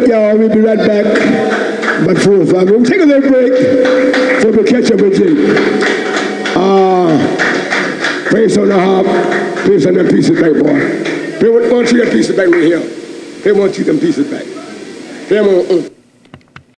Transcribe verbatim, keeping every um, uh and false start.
y'all. We'll be right back. But four or five. We'll take a little break before we catch up with you. Uh, Praise on the harp. Praise on them pieces back, boy. They want you that pieces back right here. They want you them pieces back. They want. Uh,